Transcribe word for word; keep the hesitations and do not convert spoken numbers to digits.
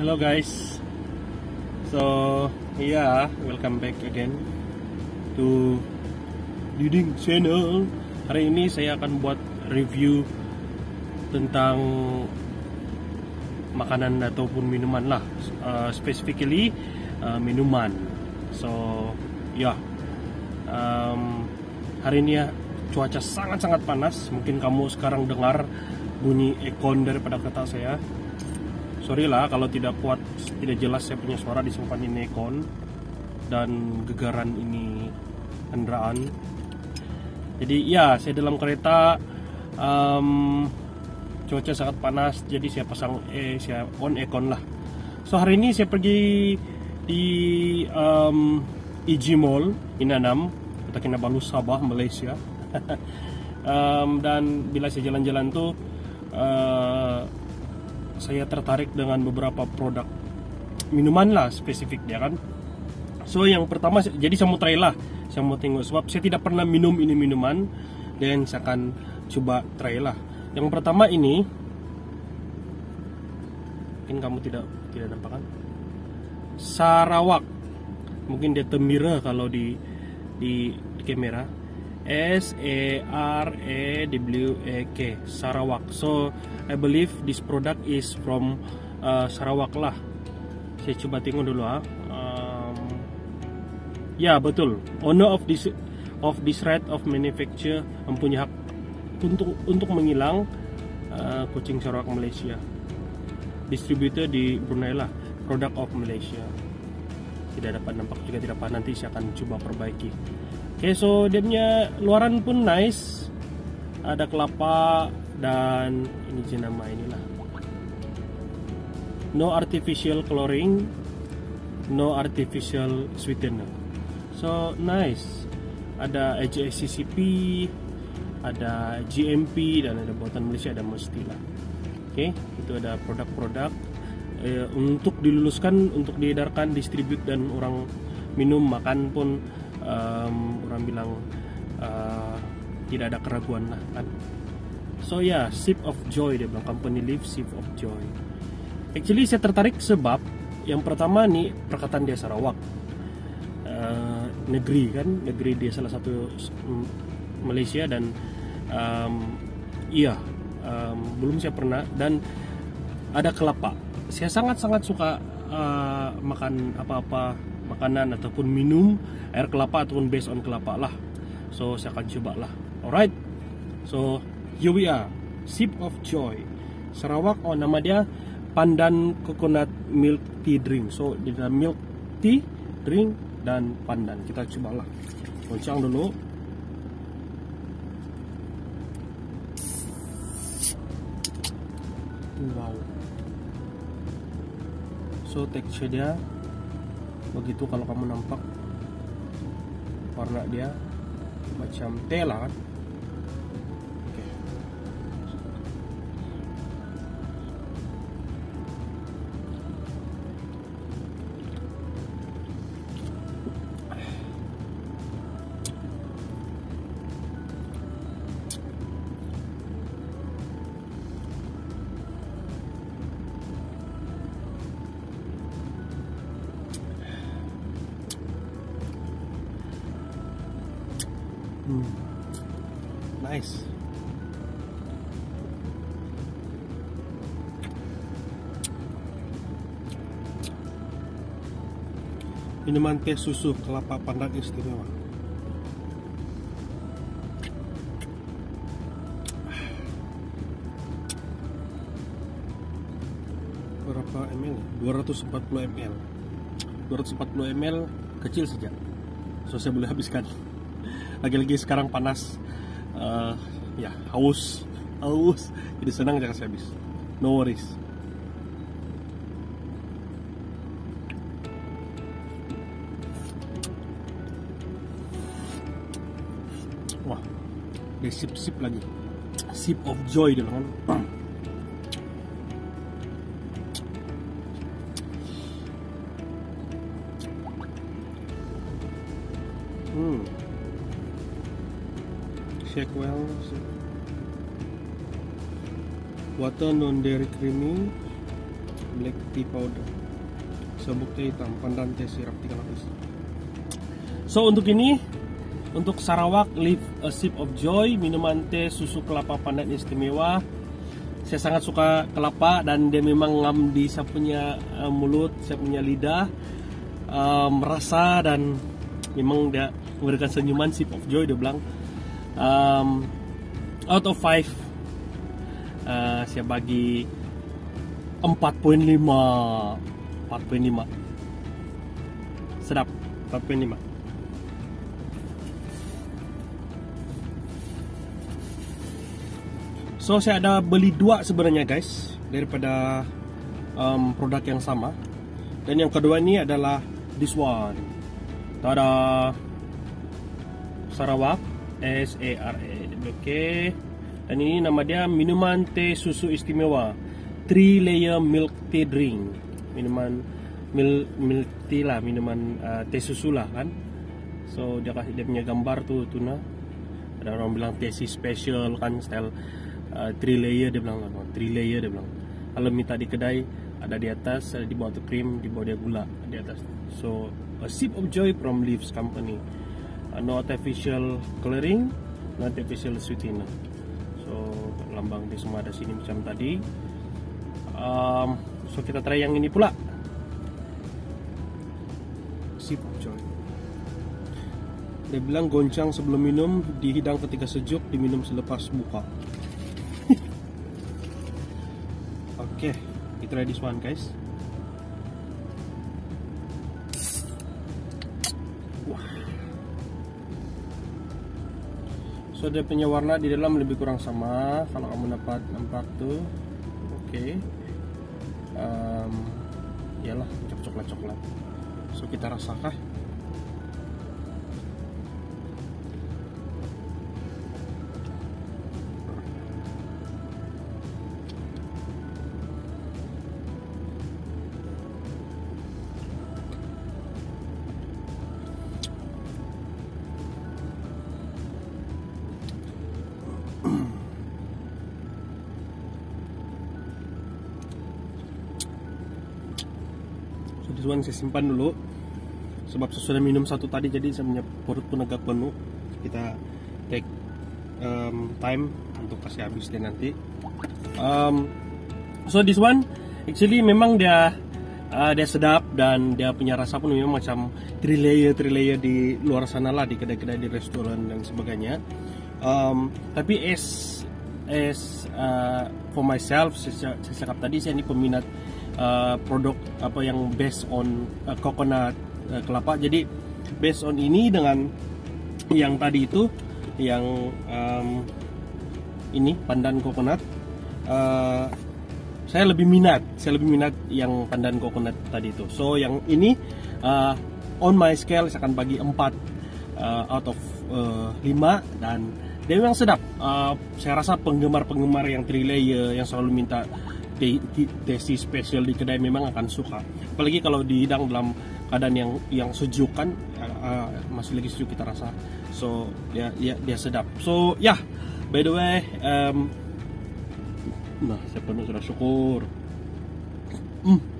Hello guys, so yeah, welcome back again to Diding Channel. Hari ini saya akan buat review tentang makanan ataupun minuman lah, uh, specifically uh, minuman. So ya, yeah. um, hari ini ya cuaca sangat-sangat panas. Mungkin kamu sekarang dengar bunyi ekon daripada kata saya. Sorry lah kalau tidak kuat, tidak jelas saya punya suara disimpan ini ekon dan gegaran ini kendaraan. Jadi ya, saya dalam kereta, um, cuaca sangat panas, jadi saya pasang eh saya on ekon lah. So hari ini saya pergi di um, I G Mall Inanam, Kota Kinabalu, Sabah, Malaysia. um, dan bila saya jalan-jalan tuh uh, saya tertarik dengan beberapa produk minuman lah spesifik dia kan. So yang pertama, jadi saya mau try lah, saya mau tengok sebab saya tidak pernah minum ini minuman, dan saya akan coba try lah. Yang pertama ini, mungkin kamu tidak tidak nampak kan? Sarawak, mungkin dia temira kalau di di, di kamera. S A R A W A K, Sarawak. So I believe this product is from uh, Sarawak lah. Saya coba tengok dulu ah. Um, ya betul. Owner of this of this right of manufacture mempunyai hak untuk untuk menghilang uh, kucing Sarawak Malaysia. Distributor di Brunei lah. Product of Malaysia. Tidak dapat nampak juga, tidak apa, nanti saya akan coba perbaiki. Oke, okay, so dia punya luaran pun nice, ada kelapa dan ini jenama inilah. No artificial coloring, no artificial sweetener. So nice. Ada H A C C P, ada G M P dan ada buatan Malaysia, ada mesti lah. Oke, okay, itu ada produk-produk eh, untuk diluluskan, untuk diedarkan, distribute dan orang minum makan pun. Um, orang bilang uh, tidak ada keraguan lah kan. So ya, yeah, Sip of Joy dia bilang, company live Sip of Joy. Actually saya tertarik sebab yang pertama nih perkataan dia Sarawak, uh, negeri kan, negeri dia salah satu Malaysia dan um, iya um, belum saya pernah, dan ada kelapa. Saya sangat-sangat suka uh, makan apa-apa makanan ataupun minum air kelapa ataupun based on kelapa lah. So saya akan coba lah. Alright. So here we are, Sip of Joy Sarawak. Oh, nama dia Pandan Coconut Milk Tea Drink. So di dalam milk tea drink dan pandan. Kita coba lah. Goncang dulu. Wow. So tekstur dia begitu, kalau kamu nampak warna dia macam teh lah kan. Oke. Hmm. Nice. Minuman teh susu kelapa pandan istimewa. Berapa ml? dua ratus empat puluh ml. dua ratus empat puluh ml kecil saja. So saya boleh habiskan. Lagi-lagi sekarang panas, uh, ya haus, haus. Jadi senang jangan saya habis. No worries. Wah, dia sip-sip lagi. Sip of Joy dia kan. Hmm. Shake well. Water non dairy creamy, black tea powder. serbuk teh hitam, pandan teh sirap tiga lapis. So untuk ini, untuk Sarawak Live a Sip of Joy, minuman teh susu kelapa pandan istimewa. Saya sangat suka kelapa dan dia memang ngam di saya punya uh, mulut, saya punya lidah, um, rasa dan memang dia memberikan senyuman. Sip of Joy dia bilang. Um, out of five, uh, saya bagi empat koma lima. empat koma lima. Sedap, empat koma lima. So saya ada beli dua sebenarnya guys, daripada um, produk yang sama. Dan yang kedua ini adalah this one. Tada, Sarawak S A R A. Oke. Dan ini nama dia minuman teh susu istimewa, three layer milk tea drink. Minuman milk milk tea lah, minuman uh, teh susu lah kan. So dia kasih dia punya gambar tuh tuna. Ada orang bilang teh special kan, style Uh, three layer dia bilang, three layer dia bilang. Kalau minta di kedai ada di atas, ada di bawah tu krim, di bawah dia gula di atas. So a sip of joy from Leaves Company. Uh, no artificial coloring, no artificial sweetener. So lambang dia semua ada sini macam tadi. Um, so kita try yang ini pula. Sip of joy. Dia bilang goncang sebelum minum, dihidang ketika sejuk, diminum selepas buka. Oke, okay, kita try this one guys. Wah. So dia punya warna di dalam lebih kurang sama. Kalau kamu dapat nampak tuh, oke. Okay. Um, Iyalah coklat-coklat. So kita rasakan. So this one saya simpan dulu, sebab saya sudah minum satu tadi, jadi saya punya perut pun agak penuh. Kita take um, time untuk kasih habis deh nanti. Um, so this one actually memang dia uh, dia sedap dan dia punya rasa pun memang macam three layer three layer di luar sana lah, di kedai-kedai, di restoran dan sebagainya. Um, tapi as as uh, for myself, saya, saya cakap tadi, saya ini peminat uh, produk apa yang based on uh, coconut uh, kelapa. Jadi based on ini dengan yang tadi itu, yang um, ini pandan coconut, uh, saya lebih minat, saya lebih minat yang pandan coconut tadi itu. So yang ini uh, on my scale saya akan bagi empat uh, out of uh, lima, dan dia memang sedap. Uh, saya rasa penggemar-penggemar yang three layer, yang selalu minta tesi spesial di kedai memang akan suka. Apalagi kalau dihidang dalam keadaan yang yang sejuk kan, uh, uh, masih lagi sejuk kita rasa. So dia dia, dia sedap. So ya, yeah, by the way, um, nah saya penuh sudah syukur. Mm.